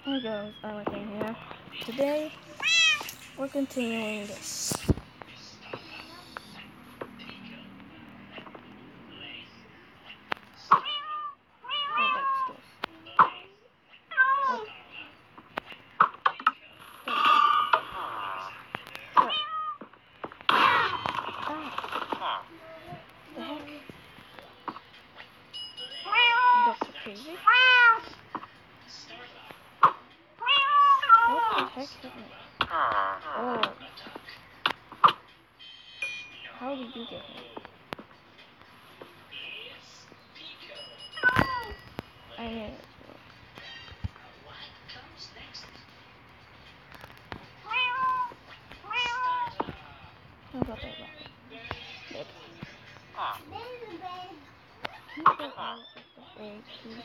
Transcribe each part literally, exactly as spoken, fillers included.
Hey guys, Anakin here. Today we're continuing this. Oh, that's this. What? There. Ah, the heck? Doctor Crazy? What the heck hit me? Oh, how did you get me? I knew it. How about that? Babe. Can you go out of the way, please?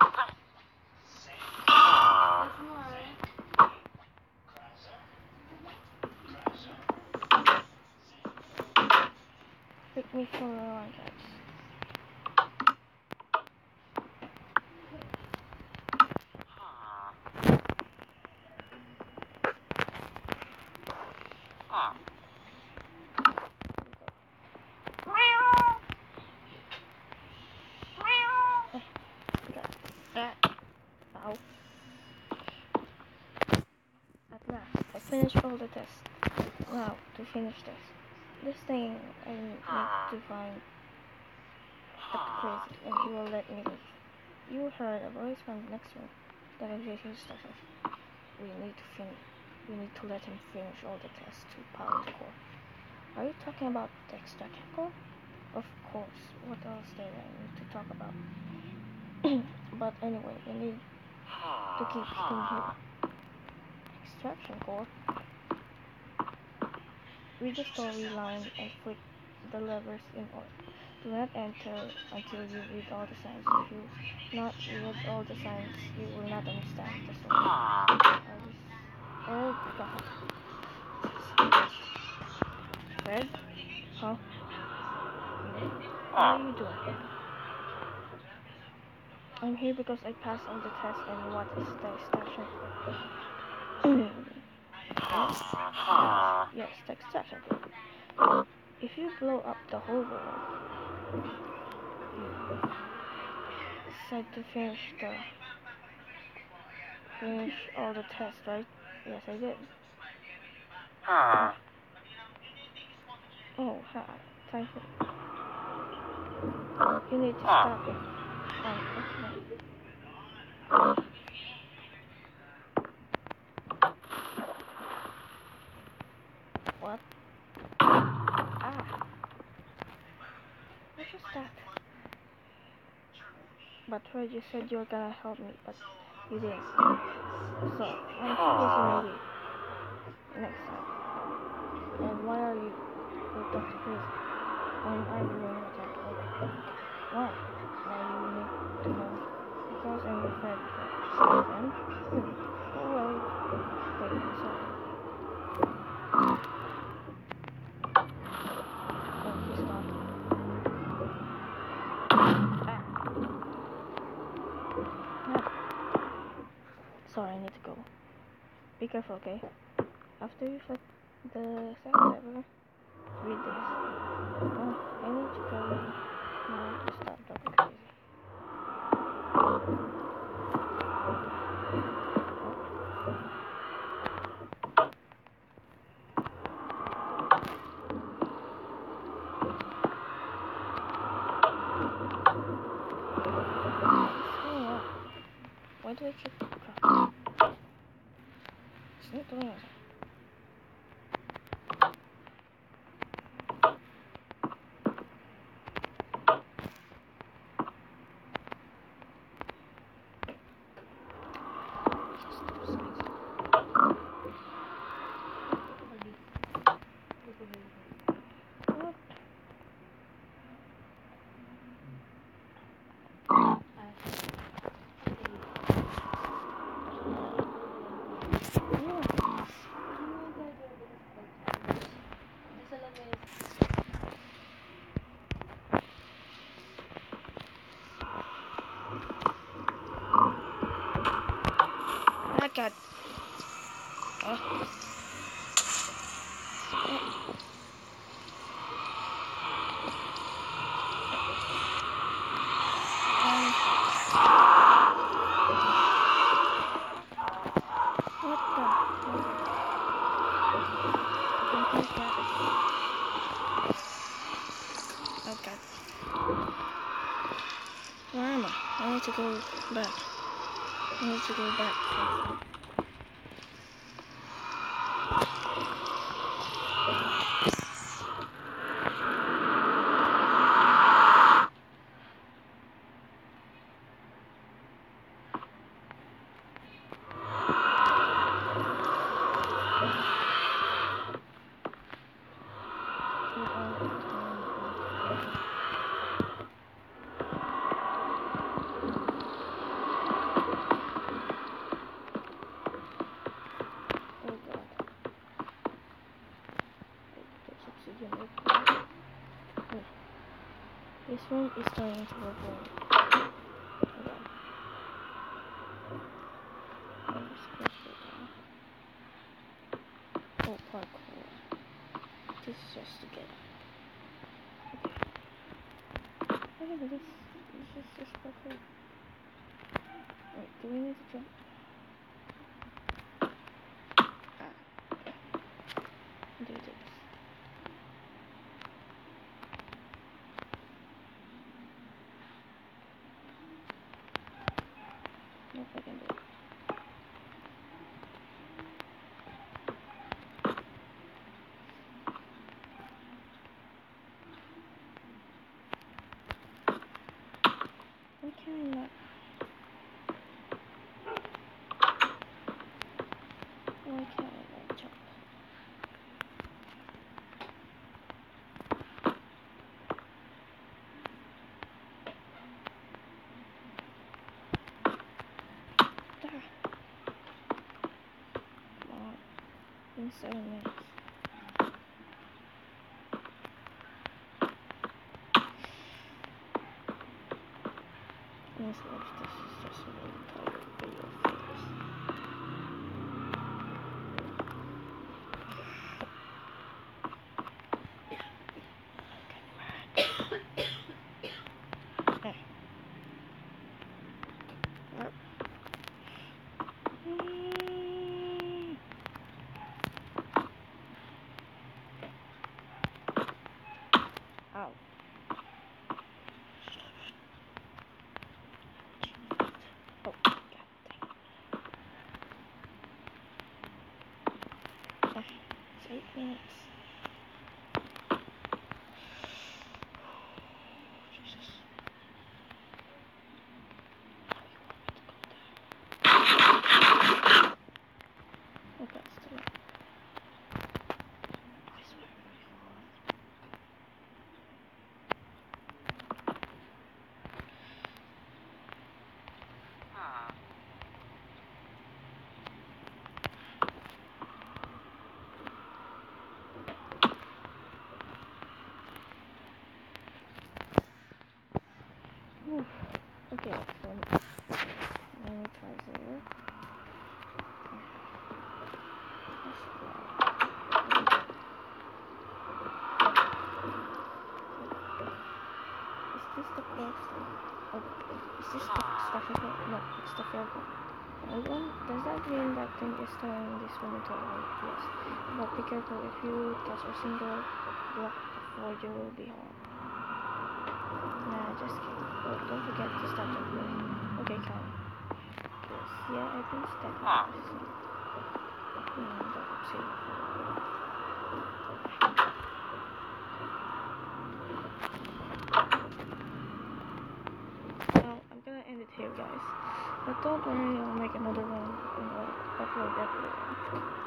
Pick me for the line, guys. Ow. At last, I finished all the tests. Now, to finish this. This thing, I need to find Doctor Crazy, and he will let me leave. You heard a voice from the next room. That is his instructions. We need to finish. We need to let him finish all the tests to power the core. Are you talking about the extraction core? Of course. What else did I need to talk about? But anyway, we need to keep him here. Extraction core. Read the story line and flick the levers in order. Do not enter until you read all the signs. If you not read all the signs, you will not understand the story. Are you... Oh god. Fred? Huh? What are you doing? I'm here because I passed all the tests and what is the extraction code? yes, yes, the extraction code. If you blow up the whole world, you decide to finish the finish all the tests, right? Yes, I did. Oh, oh ha, time for you need to stop it. Um, okay. What? Ah. What was that? But Fred, you said you were gonna help me, but you didn't. So, I'm too busy maybe next time. And why are you with Doctor Crazy? I'm arguing with him. Okay. Why? Now you need to know. Because I'm your friend. Friend? Hmm. Go away. Wait, sorry. Oh, he's gone. Ah. No. Sorry, I need to go. Be careful, okay? After you flip the second lever, read this. Oh, I need to go now to stop Doctor Crazy. Why do I keep crap? It's not doing anything. God. Uh. Um. What the? Don't take that. Oh God. Where am I? I need to go back. I need to go back. This one is starting to work well. Oh, parkour. This is just to get. Okay. Whatever this. This is just parkour. Wait, do we need to jump? Ah, okay. Do this. Nope, I can do it. Why can I not? Why can't I not jump? There. Come on. In seven minutes. Honestly, this is just a really tired video of things. Okay. Yep. Ow. Oh, god dang. Uh, it's eight minutes. Jesus. Okay, still up. I swear. Ooh. Okay, so let me try zero. Is this the close one? Oh, is this the starting point? No, it's the third one. Old one? Does that mean that thing is turning this one into a one? Yes. But be careful, if you touch a single block before you will be harmed. Nah, just kidding. Oh, don't forget to start your play. Okay, count. Yes, yeah, I think that is it. Hmm, don't see. Well, I'm gonna end it here, guys. But don't worry, I'll make another one and I'll upload everything.